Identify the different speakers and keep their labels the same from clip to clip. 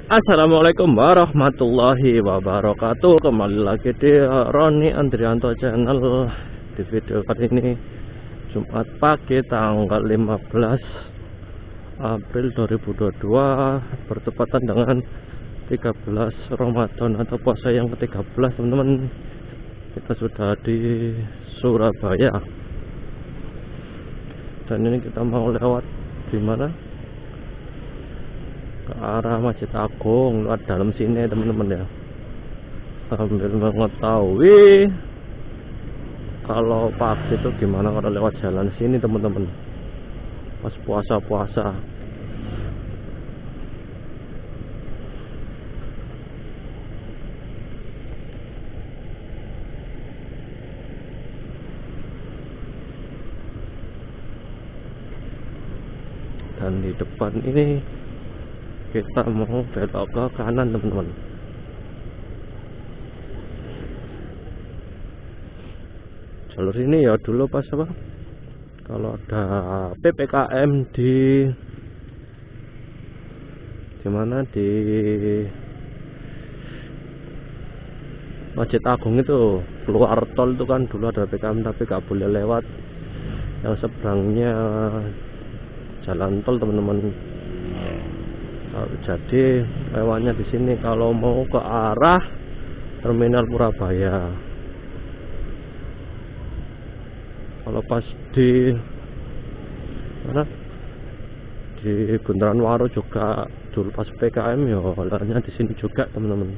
Speaker 1: Assalamualaikum warahmatullahi wabarakatuh. Kembali lagi di Roni Andrianto Channel. Di video kali ini Jumat pagi tanggal 15 April 2022 bertepatan dengan 13 Ramadan atau puasa yang ke-13, teman-teman. Kita sudah di Surabaya. Dan ini kita mau lewat di mana? Ke arah Masjid Agung, lewat dalam sini, teman-teman ya. Sambil mengetahui kalau pagi itu gimana kalau lewat jalan sini, teman-teman. Pas puasa-puasa. Dan di depan ini kita mau belok ke kanan, teman-teman. Jalur ini ya dulu pas apa, kalau ada PPKM di mana, di Masjid Agung itu keluar tol itu kan dulu ada PPKM, tapi gak boleh lewat yang seberangnya jalan tol, teman-teman. Jadi lewatnya di sini kalau mau ke arah Terminal Purabaya. Kalau pas di mana, di Bundaran Waru juga dulu pas PKM ya lewatnya di sini juga, teman-teman.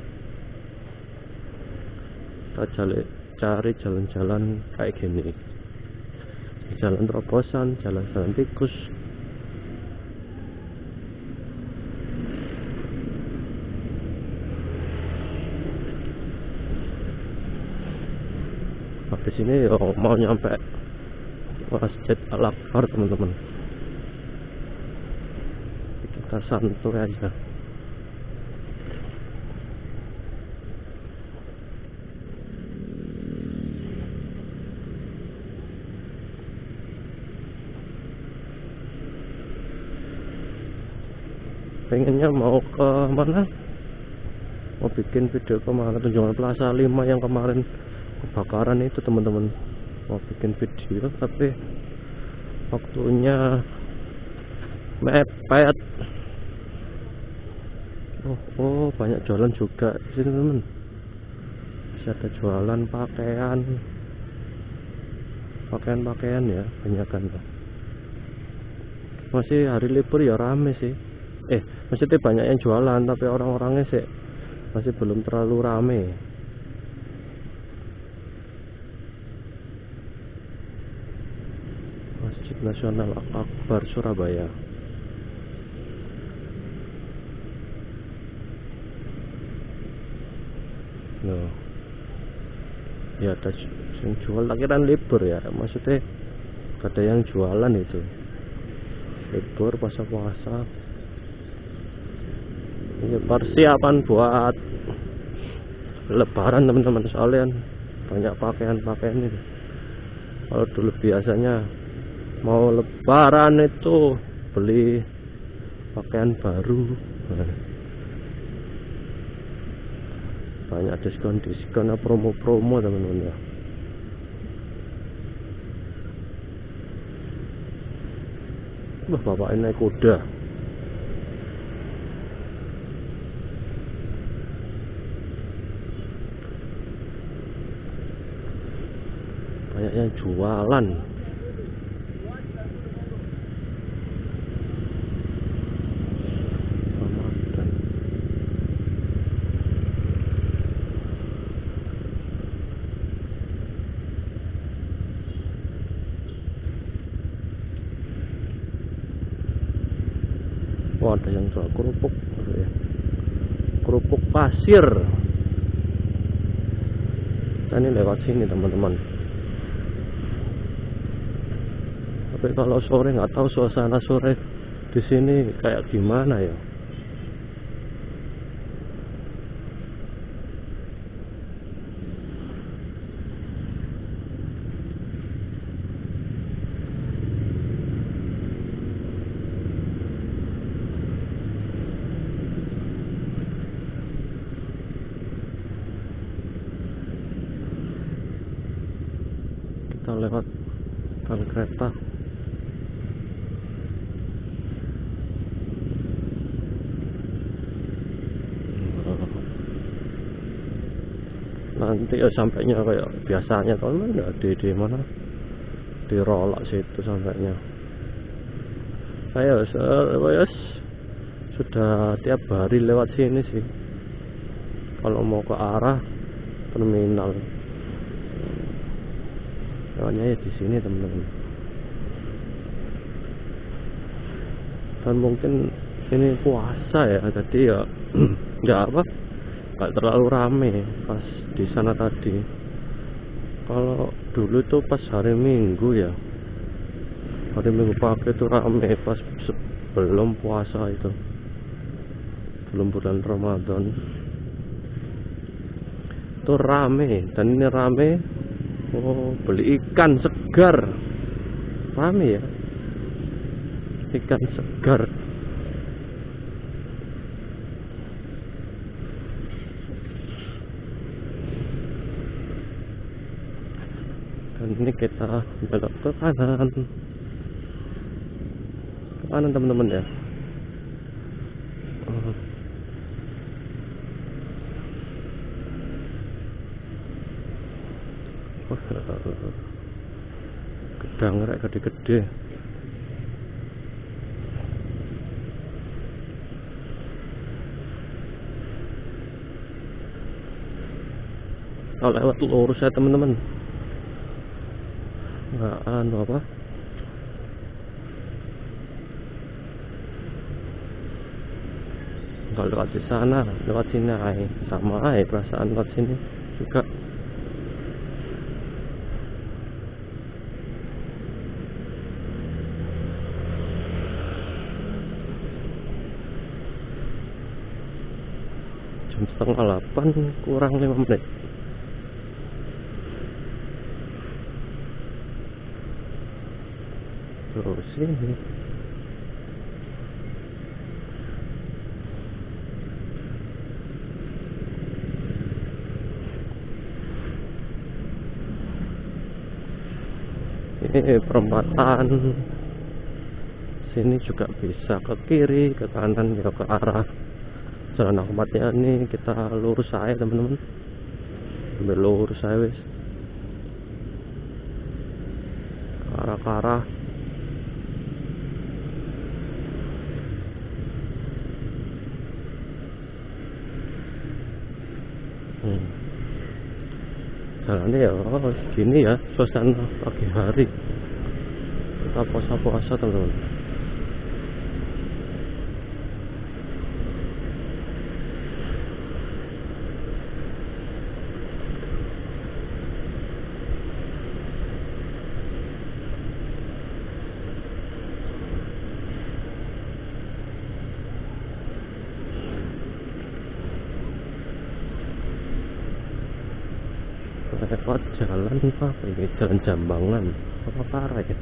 Speaker 1: Kita cari jalan-jalan kayak gini, jalan terobosan, jalan-jalan tikus. Habis ini ya mau nyampe Masjid Al-Akbar, teman-teman. Kita santuy aja. Pengennya mau ke mana? Mau bikin video kemana, Tunjungan Plaza 5 yang kemarin kebakaran itu, teman-teman. Mau bikin video tapi waktunya mepet. Oh, banyak jualan juga di sini, teman. Bisa ada jualan pakaian ya, banyak kan. Masih hari libur ya rame sih. Maksudnya banyak yang jualan tapi orang-orangnya sih masih belum terlalu rame. Masjid Nasional Akbar Surabaya. Loh, ya ada yang jual, tak kira libur ya, maksudnya ada yang jualan itu libur puasa. Ini persiapan buat lebaran, teman-teman. Soalnya banyak pakaian itu. Kalau dulu biasanya mau lebaran itu beli pakaian baru, banyak diskon, promo, teman-teman ya. Wah, bapak ini naik kuda. Banyak yang jualan. Oh, ada yang jual kerupuk ya. Kerupuk pasir. Kita ini lewat sini, teman-teman. Tapi kalau sore nggak tahu suasana sore di sini kayak gimana ya. lewat rel kereta. Nanti ya sampainya kayak biasanya teman ya di mana, di Rolak situ sampainya. Saya sudah tiap hari lewat sini sih kalau mau ke arah terminal. Lewatnya ya di sini teman-teman. Dan mungkin ini puasa ya, jadi ya nggak apa, nggak terlalu rame pas di sana tadi. Kalau dulu tuh pas hari Minggu ya, hari Minggu pagi itu rame pas sebelum puasa itu, belum bulan Ramadan itu rame. Dan ini rame, oh beli ikan segar, rame ya, ikan segar. Dan ini kita belok ke kanan teman-teman ya. Gedang rek gede-gede. Kalau lewat lurus ya teman-teman, nggak apa, kalau lewat di sana, lewat sini sama perasaan lewat sini juga. Jam 7:30 kurang 5 menit. Terus ini perempatan sini juga bisa ke kiri, ke kanan, ya ke arah Jalan Ahmad Yani. Kita lurus aja teman-teman, ambil lurus aja wis ke arah jalannya ya gini ya, suasana pagi hari kita puasa teman-teman. Lewat jalan apa ini, jalan Jambangan apa parah ya.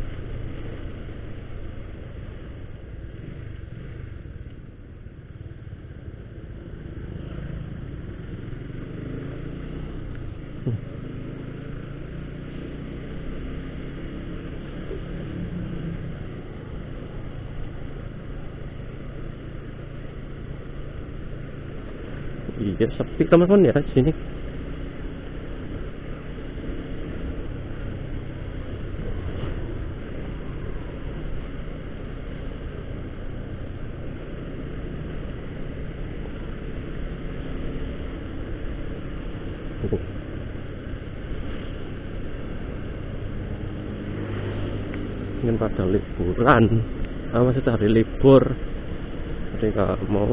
Speaker 1: Iya sepi teman-teman ya sini. Ingin pada liburan, maksudnya hari libur, jadi nggak mau.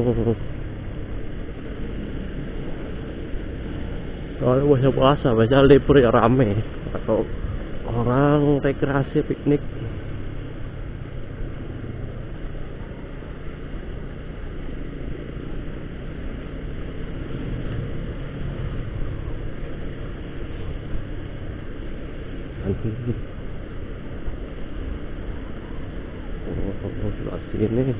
Speaker 1: Kalau puasa biasa libur ya rame, atau orang rekreasi piknik. Sebelah sini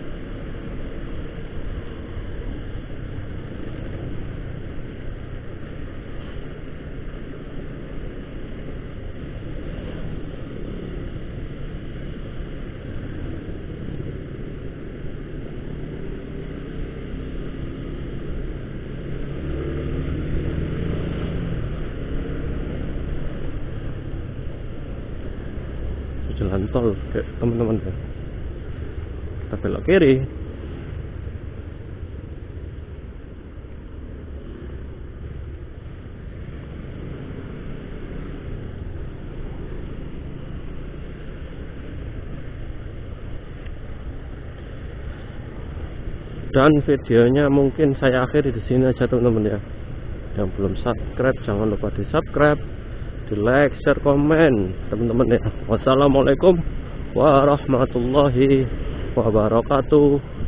Speaker 1: tuh teman-teman ya. Kita belok kiri. Dan videonya mungkin saya akhiri di sini aja teman-teman ya. Yang belum subscribe jangan lupa di subscribe, di like, share, komen teman-teman ya. Wassalamualaikum warahmatullahi wabarakatuh.